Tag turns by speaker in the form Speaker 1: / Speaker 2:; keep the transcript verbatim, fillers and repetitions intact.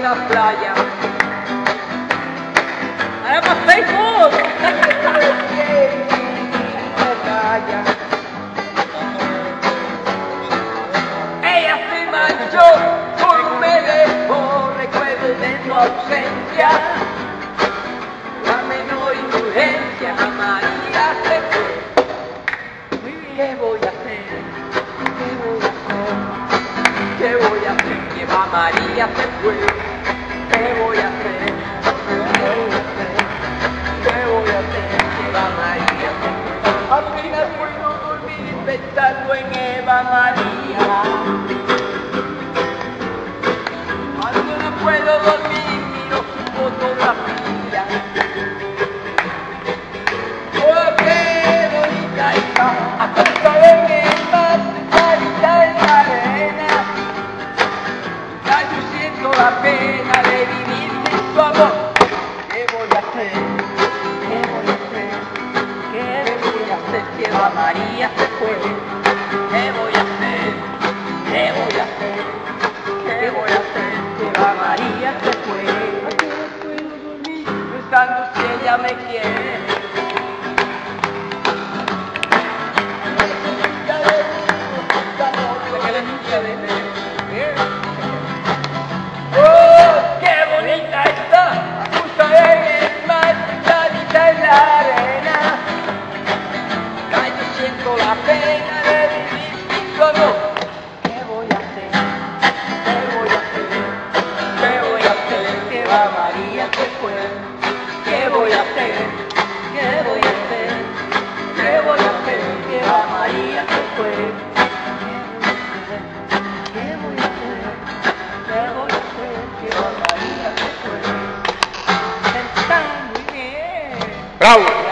Speaker 1: la playa. ¡Haremos Facebook! Ella se marchó, solo me dejó recuerdos de su ausencia. La menor indulgencia, María se fue. ¿Qué voy a hacer? ¿Qué voy a hacer? ¿Qué voy a hacer? Eva María se fue. ¿Qué voy a hacer? ¿Qué voy a hacer? ¿Qué voy a hacer? Eva María se fue. Apenas puedo dormir pensando en Eva María. Cuando no puedo dormir miro su fotografía. Oh, qué bonita está, acostada en el mar, sentadita en la arena. Ya yo siento la pena de vivir sin su amor. ¿Qué voy a hacer? ¿Qué voy a hacer? ¿Qué voy a hacer si Eva María se fue? ¿Qué voy a hacer? ¿Qué voy a hacer? ¿Qué voy a hacer si Eva María se fue? ¿A qué no puedo dormir pensando si ella me quiere? Oh, qué bonita está, justo en el mar, sentadita en la arena. Ya yo siento la pena de vivir sin su amor. ¿Qué voy a hacer? ¿Qué voy a hacer? ¿Qué voy a hacer? Que Eva María se fue. ¿Qué voy a hacer? ¿Qué voy a hacer? ¿Qué voy a hacer? Que Eva María se fue. ¿Qué voy a hacer? ¿Qué voy a hacer? Que Eva María se fue. Está muy bien.
Speaker 2: ¡Bravo!